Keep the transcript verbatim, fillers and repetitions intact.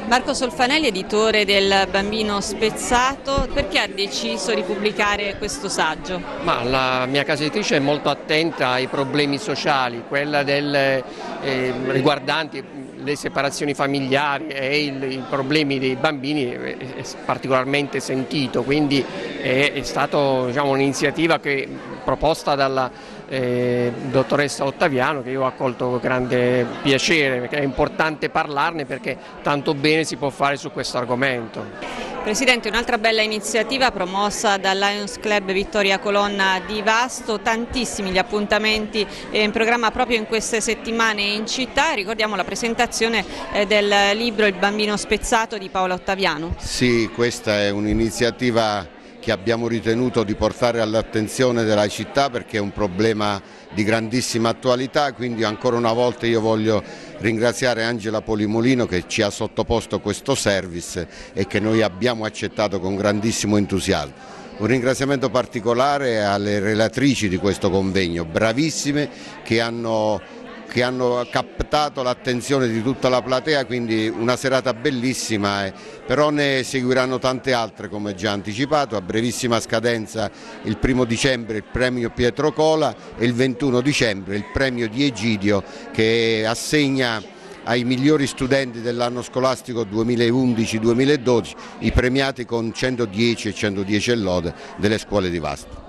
Marco Solfanelli, editore del Bambino Spezzato, perché ha deciso di pubblicare questo saggio? Ma la mia casa editrice è molto attenta ai problemi sociali, quella del, eh, riguardanti le separazioni familiari e il, i problemi dei bambini è, è particolarmente sentito, quindi è, è stata diciamo, un'iniziativa che, proposta dalla eh, dottoressa Ottaviano, che io ho accolto con grande piacere, perché è importante parlarne, perché tanto bene si può fare su questo argomento. Presidente, un'altra bella iniziativa promossa dal Lions Club Vittoria Colonna di Vasto, tantissimi gli appuntamenti in programma proprio in queste settimane in città. Ricordiamo la presentazione del libro Il Bambino Spezzato di Paola Ottaviano. Sì, questa è un'iniziativa che abbiamo ritenuto di portare all'attenzione della città, perché è un problema di grandissima attualità, quindi ancora una volta io voglio ringraziare Angela Polimolino che ci ha sottoposto questo service e che noi abbiamo accettato con grandissimo entusiasmo. Un ringraziamento particolare alle relatrici di questo convegno, bravissime, che hanno, che hanno captato l'attenzione di tutta la platea, quindi una serata bellissima, eh, però ne seguiranno tante altre, come già anticipato. A brevissima scadenza il primo dicembre il premio Pietro Cola e il ventuno dicembre il premio di Egidio, che assegna ai migliori studenti dell'anno scolastico duemilaundici duemiladodici, i premiati con centodieci e centodieci e lode delle scuole di Vasto.